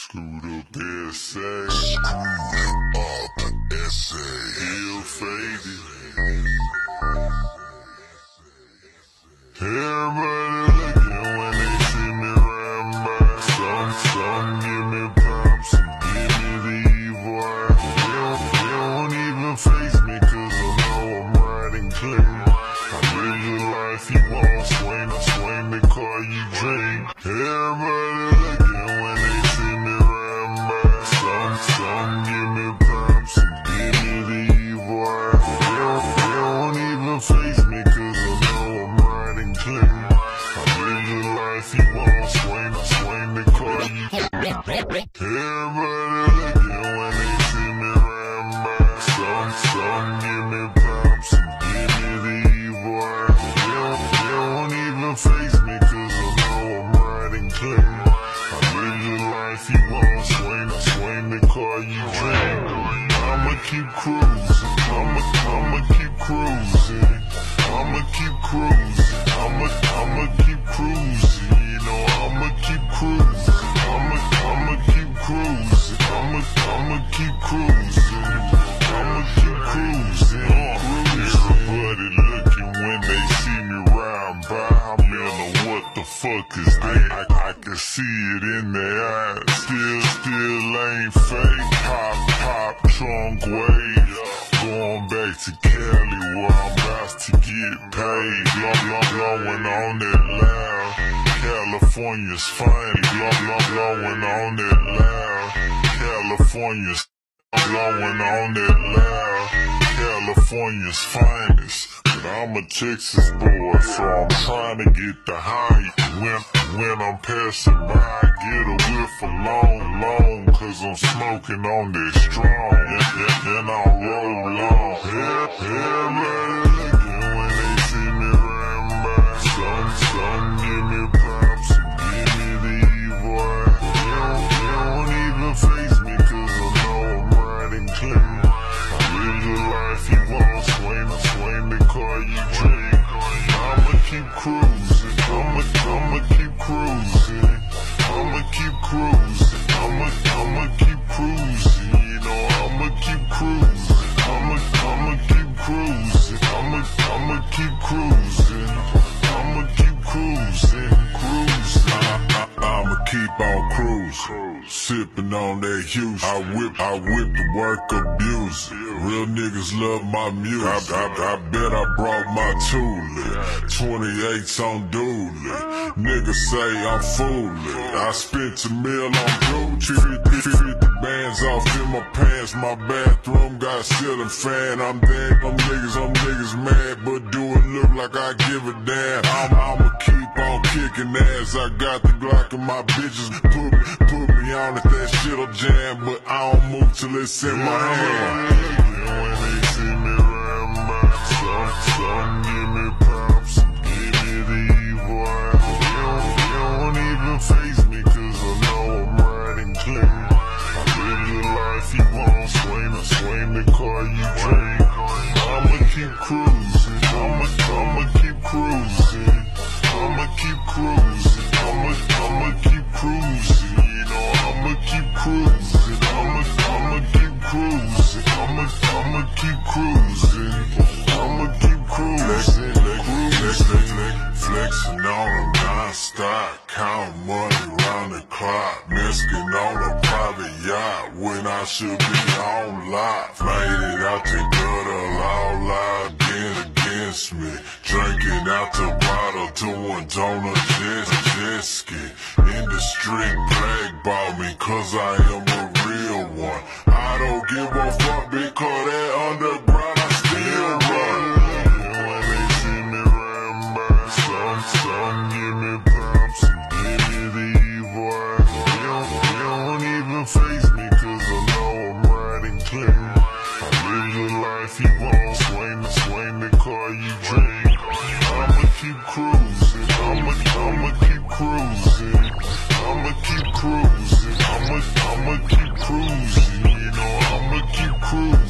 Screwed up essay. Screwed up essay. Ill faded. Everybody looking when they see me ride by. Some give me props, some give me the evil eye. They don't even face me cause I know I'm riding clean. I live your life you won't swing, I swing the car you drink. Everybody looking when they see me ride by. Some give me props, some give me the evil eye. They don't even face me cause I know I'm riding clean. I live your life you won't swing, I swing the car you drink. Everybody looking when they see me ride by. Some give me props, some give me the evil eye. They don't even face me cause I know I'm riding clean. I live your life you won't swing, I swing the car you drink. I'ma keep cruising, I'ma keep cruising. I'ma keep cruising, I'ma keep cruising. You know I'ma keep cruising, I'ma keep cruising. I'ma keep cruising, I'ma keep cruising. Everybody looking when they see me ride by. I'm in a what the fuck is that? I can see it in their eyes. Still ain't fake. Pop, trunk wave. Going back to Cali where I'm about to get paid. Blowing on that loud. California's finest. Blowing on that loud. California's blowing on that loud. California's finest. But I'm a Texas boy, so I'm trying to get the high. When I'm passing by, I get a whiff of long, cause I'm smoking on that strong. Then I'll roll on. Everybody looking when they see me riding by. Some give me props, some give me the evil eye. They don't even face me cause I know I'm riding clean. I live your life you won't swing, I swing the car you drink. I'ma keep cruising, I'ma keep cruising. I'ma keep cruising, I'ma keep cruising. You know I'ma keep cruising, I'ma keep cruising. I'ma keep cruising, I'ma keep cruising. I'ma keep on cruising, sipping on that Houston. I whip the work abuse. Real niggas love my music. I bet I brought my toolie. 28s on dually. Niggas say I'm fooling. I spent a meal on Gucci. 50 bands off in my pants. My bathroom got a ceiling fan. I'm dead. Them niggas mad, but do it look like I give a damn. I'ma keep on kicking ass. I got the Glock and my bitches put me on if that shit'll jam, but I don't move till it's in my hand. When they see me ride by, some give me props, some give me the evil eye. They don't even face me cause I know I'm riding clean. I live your life you won't swing, I swing the car you drink. I'ma keep cruising, I'ma keep cruising. I'ma keep cruising, I'ma keep cruising. You know I'ma keep cruising, I'ma keep cruising. I'ma keep cruising, I'ma keep cruising. Flexing on them non-stop, counting money round the clock. Mesking on a private yacht when I should be on lot. Made it out the gutter, all out against me. Drinking out the bottle, doing donuts, jet ski. In the street, blackball me cause I am a real one. I don't give a fuck because that underground I still run. When they see me riding by, some give me props, some give me the evil eye. They don't even face me cause I know I'm riding clean. I live your life you won't swing, I swing the car you drink. I'ma keep cruising, I'ma keep cruising. I'ma keep cruising, I'ma keep cruising. You know I'ma keep cruising.